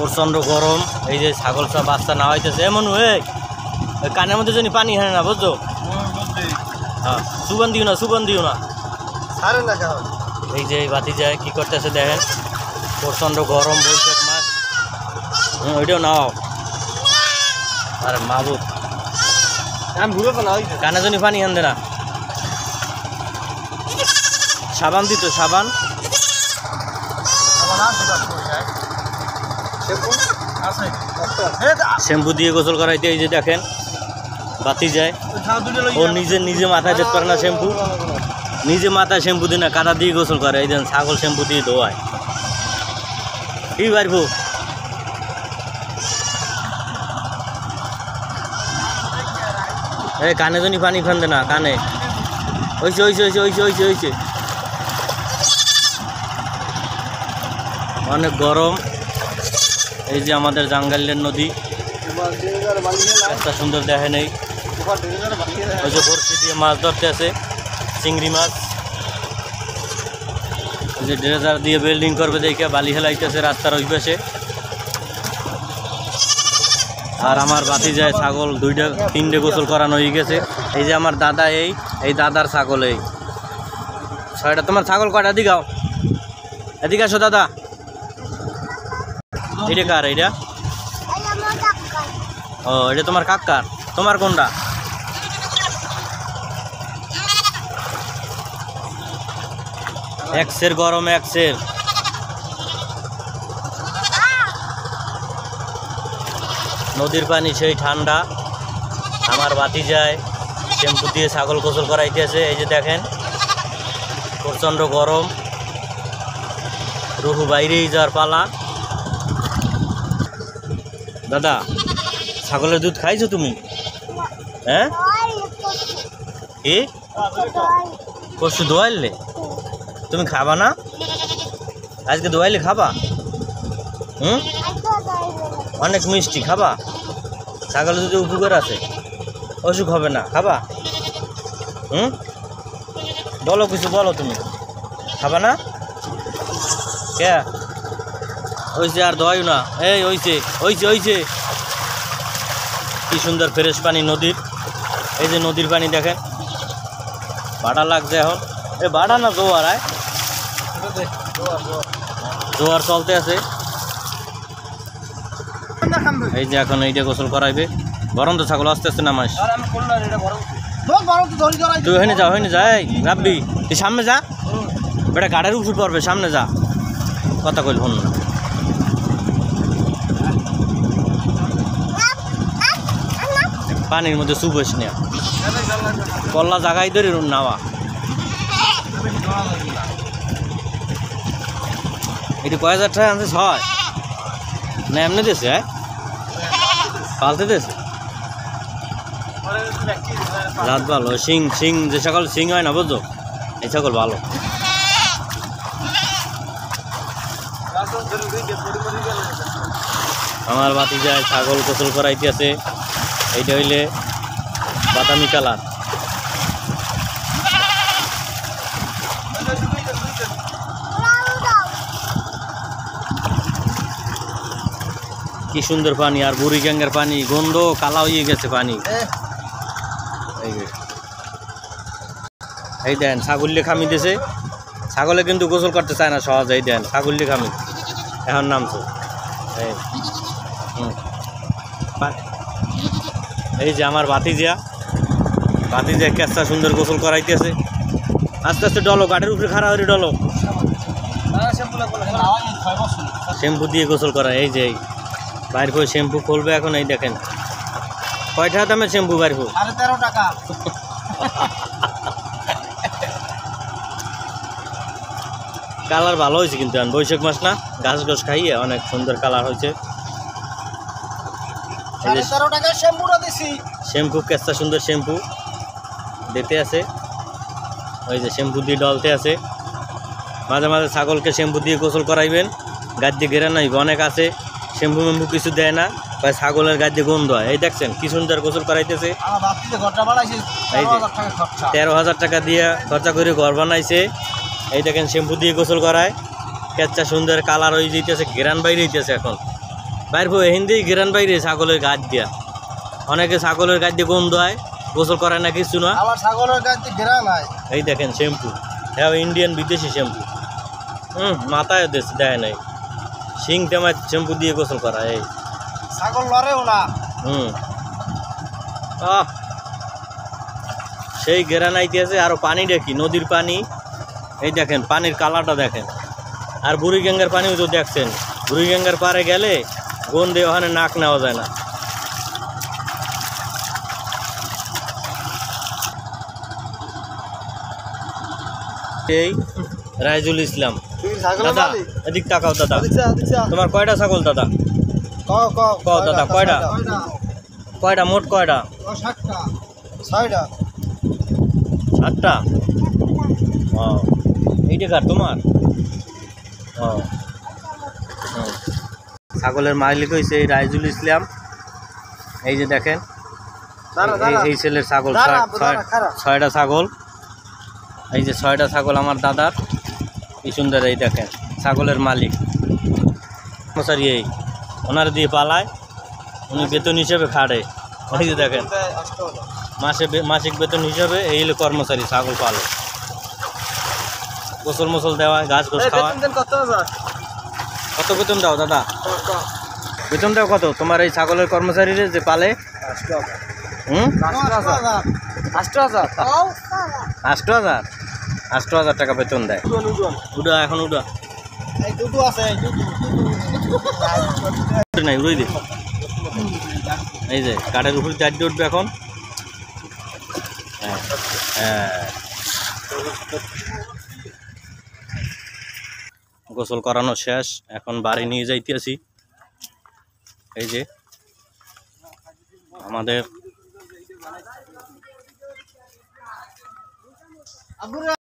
প্রচন্ড গরম। এই যে ছাগল সব বাচ্চা না হইতেছে এমন হয়ে কানের মধ্যে জানি পানি হানে না বুঝছো? হ্যাঁ, সুগন দিও না, সুগন দিও না। এই যে বাতি যায় কি করতেছে দেখেন, প্রচন্ড গরম, বৈশাখ মাস। ওইটাও নাও। আরে মাবুদ কানে জানি পানি হানতে না। সাবান দিত, সাবান শ্যাম্পু দিয়ে গোসল করাইতে। এই যে দেখেন বাতি যায়, ও নিজে মাথায় দিতে পারে না শ্যাম্পু, নিজে মাথায় শ্যাম্পু দিয়ে না কাদা দিয়ে গোসল করে। এই দেন ছাগল শ্যাম্পু দিয়ে ধোয়ায়। কি পারবো এই কানে জনি পানি ফানতে না, কানে হইছে হইছে হইছে হইছে হইছে হইছে। অনেক গরম। এই যে আমাদের জাঙ্গালের নদী, একটা সুন্দর দেখে নেই। ওই যে বড়শি দিয়ে মাছ ধরতে আছে, চিংড়ি মাছ। ওই যে ড্রেজার দিয়ে বিল্ডিং করবে দেখে বালি হেলাইতেছে রাস্তার ওই পাশে। আর আমার বাতি যায় ছাগল 2-3 গোসল করানো হয়ে গেছে। এই যে আমার দাদা, এই দাদার ছাগল, এই 6টা। তোমার ছাগল কয়টা? দিগাও, এদিকে আসো দাদা। এটা কার? এইটা ও, এটা তোমার কাকার। তোমার কোনটা? এক্সের গরম, এক্সের। নদীর পানি সেই ঠান্ডা। আমার বাতি যায় শ্যাম্পু দিয়ে ছাগল গোসল করাইতেছে। এই যে দেখেন প্রচণ্ড গরম, রুহু বাইরেই যাওয়ার পালা। দাদা ছাগলের দুধ খাইছো তুমি? হ্যাঁ, কি পরশু দোয়াইলে? তুমি খাবা না? আজকে দোয়াইলে খাবা? অনেক মিষ্টি, খাবা? ছাগলের দুধে উপকার আছে, অসুখ হবে না, খাবা? বলো কিছু, বলো। তুমি খাবা না? কে হয়েছে? আর দোয়াইও না। এই হয়েছে হয়েছে হয়েছে। কি সুন্দর ফ্রেশ পানি নদীর। এই যে নদীর পানি দেখেন, ভাড়া লাগছে এখন। এ ভাড়া না জোয়ার, আয় জোয়ার চলতে আছে। এই যে এখন এইটা গোসল করাইবে। গরম তো ছাগল আস্তে আস্তে নামাইস। তুই ওখানে যা, ওখানে যাই রাব্বি, তুই সামনে যা, বেটা গাড়ির উপর পড়বে, সামনে যা। কথা কইল হন না। পানির মধ্যে চুপ হইস না, কল্লা জাগাই ধরে নাওয়া। এটি কয় হাজার টাকা আনছে? 6 না এমনি দিয়েছে? হ্যাঁ, পালতে দিয়েছে। রাত ভালো। সিং যে ছাগল সিং হয় না বুঝছো, এই ছাগল ভালো। আমার বাতি যায় ছাগল গোসল করাইতে আছে। এইটা হইলে বাদামি কালার। কি সুন্দর পানি। আর বুড়ি গ্যাঙ্গের পানি, গন্ধ কালা হয়ে গেছে পানি। এই দেন ছাগলে খামি দিয়েছে। ছাগলে কিন্তু গোসল করতে চায় না সহজে। এই দেন ছাগলে খামি এখন নামছে। এই যে আমার ভাতিজা কেঁচা সুন্দর গোসল করাইতেছে। আস্তে আস্তে ডলো, গাড়ির উপরে খাড়া হয়ে ডলো। শ্যাম্পু দিয়ে গোসল করা। এই যে বাইর করে শ্যাম্পু খুলবে এখন। এই দেখেন কয়টা দামের শ্যাম্পু বাইর করে? 13.5 টাকা। কালার ভালো হয়েছে কিন্তু, বৈশাখ মাস না, ঘাস ঘাস খাইয়ে অনেক সুন্দর কালার হয়েছে। শ্যাম্পু কেঁচা সুন্দর শ্যাম্পু দিতে আছে। ওই যে শ্যাম্পু দিয়ে ডলতে আছে। মাঝে মাঝে ছাগলকে শ্যাম্পু দিয়ে গোসল করাইবেন, গাছ দিয়ে ঘেরা নাইবে। অনেক আছে শ্যাম্পু মেম্পু কিছু দেয় না, ছাগলের গাছ দিয়ে গন্ধ হয়। এই দেখছেন কি সুন্দর গোসল করাইতেছে। এই যে 13,000 টাকা দিয়ে খরচা করে ঘর বানাইছে। এই দেখেন শ্যাম্পু দিয়ে গোসল করায়, কেঁচা সুন্দর কালার হয়ে যেতেছে, ঘেরান বাইরে হইতেছে এখন। বাইর হিন্দি গেরান বাইরে ছাগলের গাছ দিয়া অনেকে ছাগলের গাছ দিয়ে গন্ধ হয় গোসল করে না কিছু না আমার ছাগলের গাছ দিয়ে ঘেরা নাই এই দেখেন শ্যাম্পু হ্যাঁ ইন্ডিয়ান বিদেশি শ্যাম্পু মাথায় দেয় নাই শিং তেমায় শ্যাম্পু দিয়ে গোসল করা এই ছাগল লড়েও না আহ সেই গেরান আইতেছে আরো পানি দেখি নদীর পানি এই দেখেন পানির কালারটা দেখেন আর বুড়িগঙ্গার পানিও তো দেখছেন বুড়িগঙ্গার পারে গেলে গন্ধে ওখানে নাক নেওয়া যায় না এই রাইজুল ইসলাম দাদা এদিক তাকাও দাদা তোমার কয়টা ছাগল দাদা কও দাদা কয়টা কয়টা মোট কয়টা 7টা ও এইটা কার তোমার ও ছাগলের মালিক হয়েছে এই রাইজুল ইসলাম এই যে দেখেন এই ছেলের ছাগল 6টা ছাগল এই যে 6টা ছাগল আমার দাদার কি সুন্দর এই দেখেন ছাগলের মালিক মশারি এই ওনার দিয়ে পালায় উনি বেতন হিসেবে খাটে এই যে দেখেন মাসিক বেতন হিসাবে এই হলো কর্মচারী ছাগল পালে গোসল মোসল দেওয়া গাছ গোছ খাওয়া কত বেতন দাও দাদা বেতন দাও কত তোমার এই ছাগলের কর্মচারী যে পালে 8,000 টাকা বেতন দেয় উড়া এখন উড়া নাই উড়াই দে এই যে কাঠের উপরে চারটে উঠবে এখন গোসল করানো শেষ এখন বাড়ি নিয়ে যাইতেছি এই যে আমাদের